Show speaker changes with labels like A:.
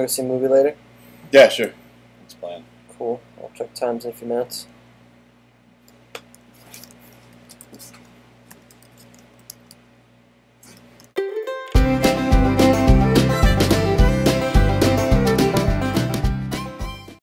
A: see a movie later?
B: Yeah, sure. Let's plan.
A: Cool. I'll check times in a few minutes.